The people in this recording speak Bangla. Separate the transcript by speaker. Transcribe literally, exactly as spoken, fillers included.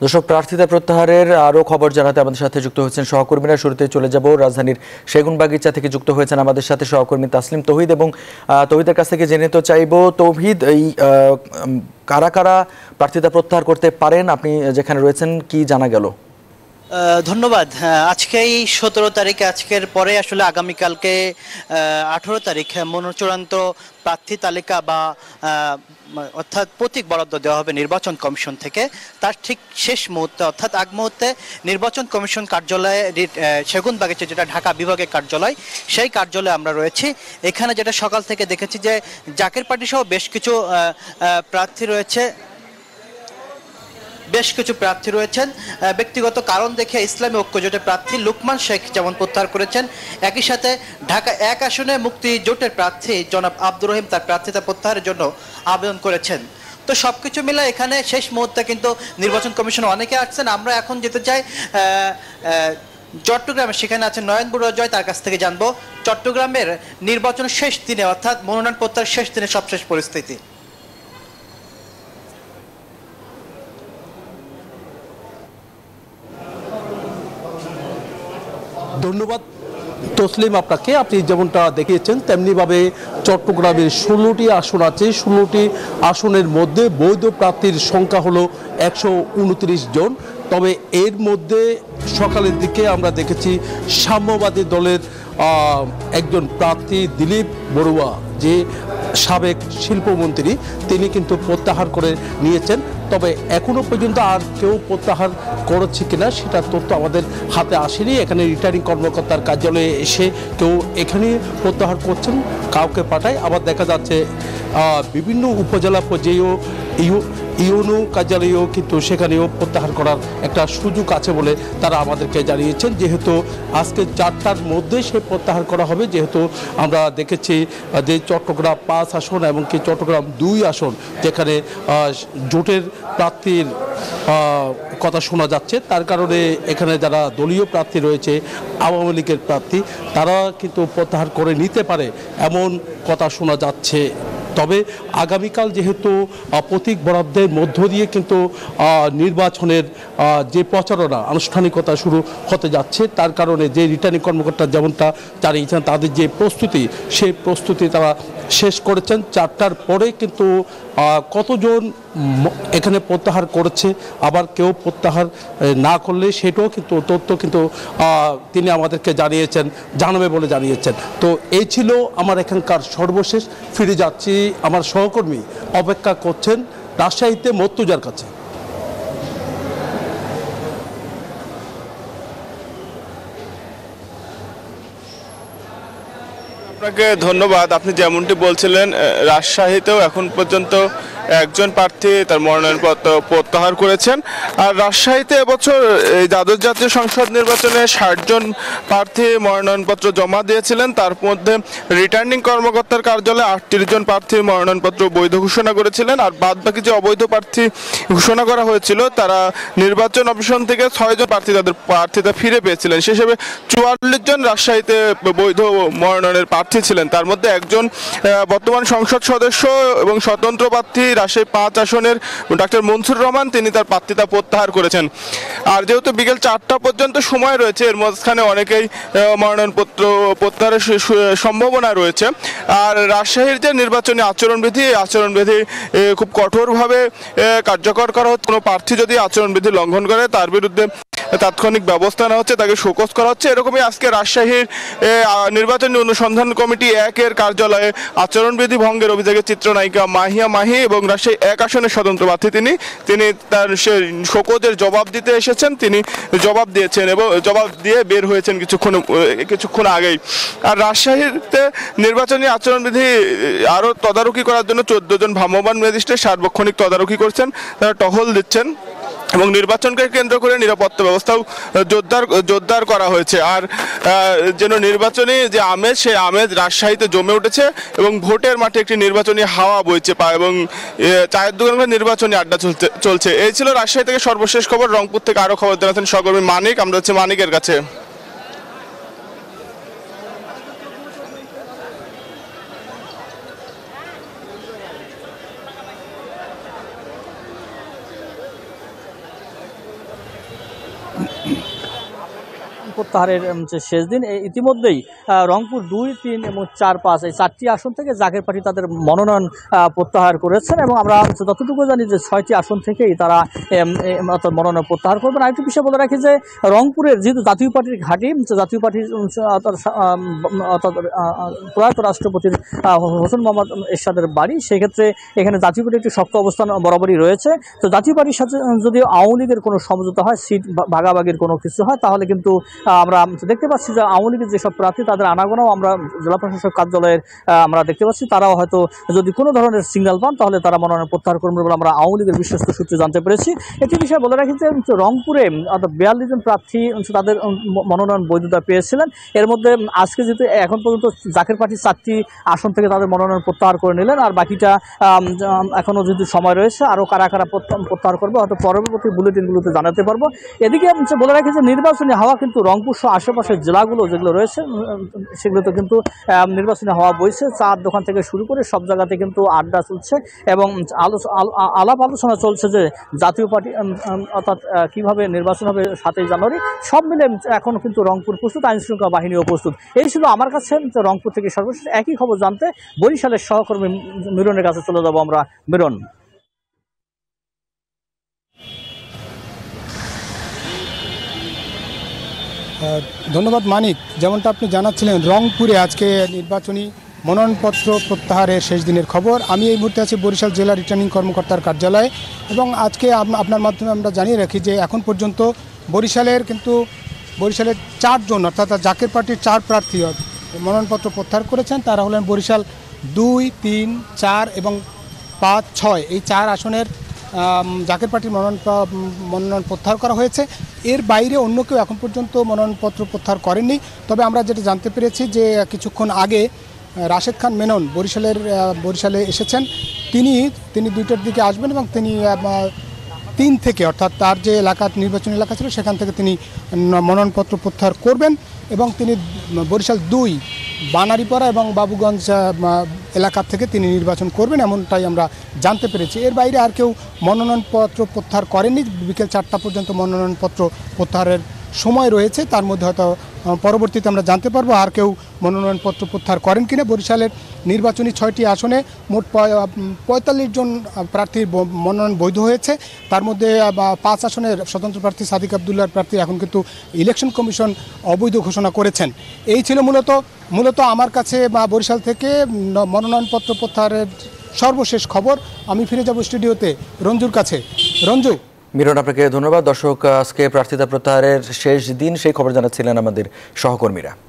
Speaker 1: দর্শক, প্রার্থিতা প্রত্যাহারের আরও খবর জানাতে আমাদের সাথে যুক্ত হয়েছেন সহকর্মীরা। শুরুতে চলে যাব রাজধানীর সেগুনবাগিচা থেকে যুক্ত হয়েছেন আমাদের সাথে সহকর্মী তাসলিম তৌহিদ, এবং তৌহিদের কাছ থেকে জেনে তো চাইব, তৌহিদ, এই কারা কারা প্রার্থিতা প্রত্যাহার করতে পারেন আপনি যেখানে রয়েছেন, কি জানা গেল?
Speaker 2: ধন্যবাদ। আজকেই সতেরো তারিখে, আজকের পরে আসলে আগামীকালকে আঠারো তারিখ মনোচূড়ান্ত প্রার্থী তালিকা বা অর্থাৎ প্রতীক বরাদ্দ দেওয়া হবে নির্বাচন কমিশন থেকে। তার ঠিক শেষ মুহূর্তে অর্থাৎ আগ মুহূর্তে নির্বাচন কমিশন কার্যালয়ে, সেগুনবাগিচা যেটা ঢাকা বিভাগের কার্যালয়, সেই কার্যালয়ে আমরা রয়েছি। এখানে যেটা সকাল থেকে দেখেছি যে জাকের পার্টি সহ বেশ কিছু প্রার্থী রয়েছে বেশ কিছু প্রার্থী রয়েছেন ব্যক্তিগত কারণ দেখে ইসলামী ঐক্য জোটের প্রার্থী লুকমান শেখ যেমন প্রত্যাহার করেছেন, একই সাথে ঢাকা এক আসনে মুক্তি জোটের প্রার্থী জনাব আব্দুর রহিম তার প্রার্থিতা প্রত্যাহারের জন্য আবেদন করেছেন। তো সবকিছু মিলে এখানে শেষ মুহূর্তে কিন্তু নির্বাচন কমিশন অনেকে আসছেন। আমরা এখন যেতে চাই চট্টগ্রামে, সেখানে আছেন নয়ন বুড়াজয়, তার কাছ থেকে জানবো চট্টগ্রামের নির্বাচনের শেষ দিনে অর্থাৎ মনোনয়ন প্রত্যাহারের শেষ দিনে সবশেষ পরিস্থিতি।
Speaker 3: ধন্যবাদ তসলিম আপনাকে। আপনি যেমনটা দেখিয়েছেন তেমনিভাবে চট্টগ্রামের ষোলোটি আসন আছে। ষোলোটি আসনের মধ্যে বৈধ প্রার্থীর সংখ্যা হলো একশো উনত্রিশ জন। তবে এর মধ্যে সকালের দিকে আমরা দেখেছি সাম্যবাদী দলের একজন প্রার্থী দিলীপ বড়ুয়া, যে সাবেক শিল্পমন্ত্রী, তিনি কিন্তু প্রত্যাহার করে নিয়েছেন। তবে এখনো পর্যন্ত আর কেউ প্রত্যাহার করেছে কিনা সেটা তথ্য আমাদের হাতে আসেনি। এখানে রিটার্নিং কর্মকর্তার কার্যালয়ে এসে কেউ এখানে প্রত্যাহার করছেন, কাউকে পাঠায়। আবার দেখা যাচ্ছে বিভিন্ন উপজেলা পর্যায়েও ইউনো কার্যালয়েও কিন্তু সেখানেও প্রত্যাহার করার একটা সুযোগ আছে বলে তারা আমাদেরকে জানিয়েছেন। যেহেতু আজকে চারটার মধ্যে সে প্রত্যাহার করা হবে, যেহেতু আমরা দেখেছি যে চট্টগ্রাম পাঁচ আসন এবং কি চট্টগ্রাম দুই আসন যেখানে জোটের প্রার্থীর কথা শোনা যাচ্ছে, তার কারণে এখানে যারা দলীয় প্রার্থী রয়েছে, আওয়ামী লীগের প্রার্থী, তারা কিন্তু প্রত্যাহার করে নিতে পারে এমন কথা শোনা যাচ্ছে। তবে আগামীকাল যেহেতু প্রতীক বরাদ্দের মধ্য দিয়ে কিন্তু নির্বাচনের যে প্রচারণা আনুষ্ঠানিকতা শুরু হতে যাচ্ছে, তার কারণে যে রিটার্নিং কর্মকর্তা যেমনটা জানিয়েছেন তাদের যে প্রস্তুতি, সেই প্রস্তুতি তারা শেষ করেছেন। চারটার পরে কিন্তু কতজন এখানে প্রত্যাহার করেছে, আবার কেউ প্রত্যাহার না করলে সেটাও কিন্তু তথ্য কিন্তু তিনি আমাদেরকে জানিয়েছেন, জানাবে বলে জানিয়েছেন। তো এই ছিল আমার এখানকার সর্বশেষ। ফিরে যাচ্ছি, আমার সহকর্মী অপেক্ষা করছেন রাজশাহীতে মর্তুজার কাছে।
Speaker 4: আপনাকে ধন্যবাদ। আপনি যেমনটি বলছিলেন, রাজশাহীতেও এখন পর্যন্ত একজন প্রার্থী তার মনোনয়নপত্র প্রত্যাহার করেছেন। আর রাজশাহীতে এবছর এই দ্বাদশ জাতীয় সংসদ নির্বাচনে ষাট জন প্রার্থী মনোনয়নপত্র জমা দিয়েছিলেন। তার মধ্যে রিটার্নিং কর্মকর্তার কার্যালয়ে আটত্রিশ জন প্রার্থীর মনোনয়নপত্র বৈধ ঘোষণা করেছিলেন। আর বাদ বাকি যে অবৈধ প্রার্থী ঘোষণা করা হয়েছিল, তারা নির্বাচন অফিসন থেকে ছয় জন প্রার্থী তাদের প্রার্থিতা ফিরে পেয়েছিলেন। সে হিসেবে চুয়াল্লিশ জন রাজশাহীতে বৈধ মনোনয়নের প্রার্থী ছিলেন। তার মধ্যে একজন বর্তমান সংসদ সদস্য এবং স্বতন্ত্র প্রার্থী রাজশাহী পাঁচ আসনের ডাক্তার মনসুর রহমান, তিনি তার প্রার্থিতা প্রত্যাহার করেছেন। আর যেহেতু বিকেল চারটা পর্যন্ত সময় রয়েছে, এর মাঝখানে অনেকেই মনোনয়নপত্র প্রত্যাহারের সম্ভাবনা রয়েছে। আর রাজশাহীর যে নির্বাচনী আচরণবিধি, এই আচরণবিধি খুব কঠোরভাবে কার্যকর করা হচ্ছে। কোনো প্রার্থী যদি আচরণবিধি লঙ্ঘন করে তার বিরুদ্ধে তাৎক্ষণিক ব্যবস্থা নেওয়া হচ্ছে, তাকে শোকজ করা হচ্ছে। এরকমই আজকে রাজশাহীর নির্বাচনী অনুসন্ধান কমিটি একের কার্যালয়ে আচরণবিধি ভঙ্গের অভিযোগে চিত্রনায়িকা মাহিয়া মাহি এবং রাজশাহী এক আসনের স্বতন্ত্র প্রার্থী তিনি তিনি তার শোকজের জবাব দিতে এসেছেন। তিনি জবাব দিয়েছেন এবং জবাব দিয়ে বের হয়েছেন কিছুক্ষণ কিছুক্ষণ আগেই। আর রাজশাহীতে নির্বাচনী আচরণবিধি আরও তদারকি করার জন্য চোদ্দ জন ভ্রাম্যমাণ ম্যাজিস্ট্রেট সার্বক্ষণিক তদারকি করছেন, তারা টহল দিচ্ছেন এবং নির্বাচনকে কেন্দ্র করে নিরাপত্তা ব্যবস্থাও জোরদার জোরদার করা হয়েছে। আর যেন নির্বাচনী যে আমেজ, সেই আমেজ রাজশাহীতে জমে উঠেছে এবং ভোটের মাঠে একটি নির্বাচনী হাওয়া বইছে পা এবং চায়ের দোকানে নির্বাচনী আড্ডা চলতে চলছে এই ছিল রাজশাহী থেকে সর্বশেষ খবর। রংপুর থেকে আরও খবর জানাচ্ছেন সহকর্মী মানিক। আমরা হচ্ছে মানিকের কাছে।
Speaker 5: প্রত্যাহারের যে শেষ দিন ইতিমধ্যেই রংপুর দুই তিন এবং চার পাঁচ এই চারটি আসন থেকে জাকের পার্টি তাদের মনোনয়ন প্রত্যাহার করেছেন এবং আমরা যতটুকু জানি যে ছয়টি আসন থেকেই তারা মনোনয়ন প্রত্যাহার করবেন। আরেকটি বিষয় বলে রাখি যে রংপুরের যেহেতু জাতীয় পার্টির ঘাঁটি, জাতীয় পার্টির অর্থাৎ প্রয়াত রাষ্ট্রপতির হোসেন মোহাম্মদ এরশাদের বাড়ি, সেক্ষেত্রে এখানে জাতীয় পার্টির একটি শক্ত অবস্থান বরাবরই রয়েছে। তো জাতীয় পার্টির সাথে যদি আওয়ামী লীগের কোনো সমঝোতা হয়, সিট ভাগাভাগির কোনো কিছু হয়, তাহলে কিন্তু আমরা দেখতে পাচ্ছি যে আওয়ামী লীগের যেসব প্রার্থী তাদের আনাগোনাও আমরা জেলা প্রশাসক কার্যালয়ের আমরা দেখতে পাচ্ছি, তারাও হয়তো যদি কোনো ধরনের সিগন্যাল পান তাহলে তারা মনোনয়ন প্রত্যাহার করবেন বলে আমরা আওয়ামী লীগের বিশ্বস্ত সূত্রে জানতে পেরেছি। একটি বিষয় বলে রাখি যে রংপুরে অর্থাৎ বিয়াল্লিশ জন প্রার্থী তাদের মনোনয়ন বৈধতা পেয়েছিলেন। এর মধ্যে আজকে যেহেতু এখন পর্যন্ত জাকের পার্টি চারটি আসন থেকে তাদের মনোনয়ন প্রত্যাহার করে নিলেন, আর বাকিটা এখনও যদি সময় রয়েছে আরও কারা কারা প্রত্যাহার করবে হয়তো পরবর্তী বুলেটিনগুলোতে জানাতে পারবো। এদিকে বলে রাখি যে নির্বাচনী হাওয়া কিন্তু রংপুর সহ আশেপাশের জেলাগুলো যেগুলো রয়েছে সেগুলোতে কিন্তু নির্বাচনী হাওয়া বইছে। চার দোকান থেকে শুরু করে সব জায়গাতে কিন্তু আড্ডা চলছে এবং আলাপ আলোচনা চলছে যে জাতীয় পার্টি অর্থাৎ কীভাবে নির্বাচন হবে সাতই জানুয়ারি। সব মিলে এখন কিন্তু রংপুর প্রস্তুত, আইনশৃঙ্খলা বাহিনীও প্রস্তুত। এই ছিল আমার কাছে রংপুর থেকে সর্বশেষ। একই খবর জানতে বরিশালের সহকর্মী মিরনের কাছে চলে যাব আমরা। মিরন।
Speaker 6: ধন্যবাদ মানিক। যেমনটা আপনি জানাচ্ছিলেন, রংপুরে আজকে নির্বাচনী মনোনয়নপত্র প্রত্যাহারের শেষ দিনের খবর। আমি এই মুহূর্তে আছি বরিশাল জেলা রিটার্নিং কর্মকর্তার কার্যালয়ে এবং আজকে আপনার মাধ্যমে আমরা জানিয়ে রাখি যে এখন পর্যন্ত বরিশালের কিন্তু বরিশালের চারজন অর্থাৎ জাকের পার্টির চার প্রার্থী মনোনয়নপত্র প্রত্যাহার করেছেন। তারা হলেন বরিশাল দুই, তিন, চার এবং পাঁচ, ছয় এই চার আসনের জাকের পার্টির মনোনয়ন মনোনয়ন প্রত্যাহার করা হয়েছে। এর বাইরে অন্য কেউ এখন পর্যন্ত মনোনয়নপত্র প্রত্যাহার করেননি। তবে আমরা যেটা জানতে পেরেছি যে কিছুক্ষণ আগে রাশেদ খান মেনন বরিশালের বরিশালে এসেছেন। তিনি তিনি দুইটার দিকে আসবেন এবং তিনি তিন থেকে অর্থাৎ তার যে এলাকা নির্বাচনী এলাকা ছিল সেখান থেকে তিনি মনোনয়নপত্র প্রত্যাহার করবেন এবং তিনি বরিশাল দুই বানারীপাড়া এবং বাবুগঞ্জ এলাকা থেকে তিনি নির্বাচন করবেন, এমনটাই আমরা জানতে পেরেছি। এর বাইরে আর কেউ মনোনয়নপত্র প্রত্যাহার করেনি। বিকেল চারটা পর্যন্ত মনোনয়নপত্র প্রত্যাহারের সময় রয়েছে, তার মধ্যে হয়তো পরবর্তীতে আমরা জানতে পারবো আর কেউ মনোনয়নপত্র প্রত্যাহার করেন কিনা। বরিশালের নির্বাচনী ছয়টি আসনে মোট পঁয়তাল্লিশ জন প্রার্থীর মনোনয়ন বৈধ হয়েছে। তার মধ্যে পাঁচ আসনের স্বতন্ত্র প্রার্থী সাদিক আবদুল্লাহর প্রার্থী এখন কিন্তু ইলেকশন কমিশন অবৈধ ঘোষণা করেছেন। এই ছিল মূলত মূলত আমার কাছে বা বরিশাল থেকে মনোনয়নপত্র প্রত্যাহারের সর্বশেষ খবর। আমি ফিরে যাব স্টুডিওতে রঞ্জুর কাছে। রঞ্জু।
Speaker 1: মিরন, আপনাকে ধন্যবাদ। দর্শক, আজকে প্রার্থিতা প্রত্যাহারের শেষ দিন, সেই খবর জানাচ্ছিলেন আমাদের সহকর্মীরা।